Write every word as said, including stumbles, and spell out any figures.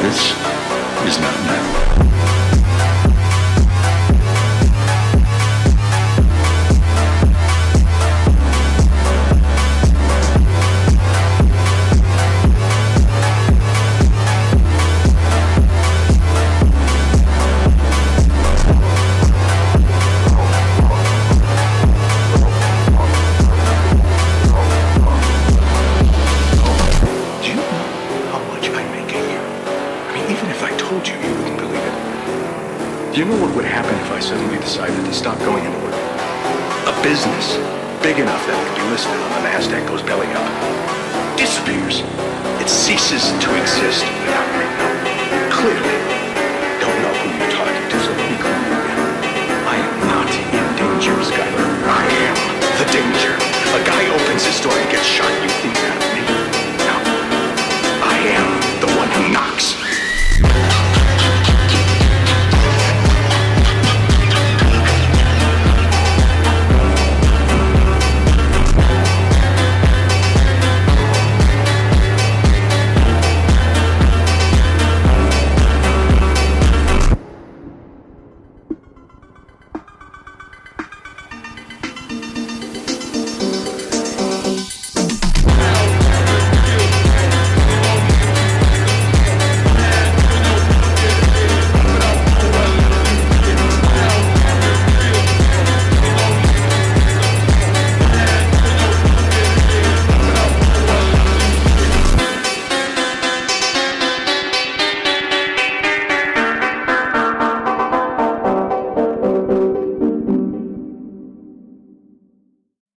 This is not metal. Do you know what would happen if I suddenly decided to stop going into work? A business big enough that it could be listed on the NASDAQ goes belly up. Disappears. It ceases to exist without me. Clearly, don't know who you're talking to, so let me clear you again. I am not in danger, Skyler. I am the danger. A guy opens his door and gets shot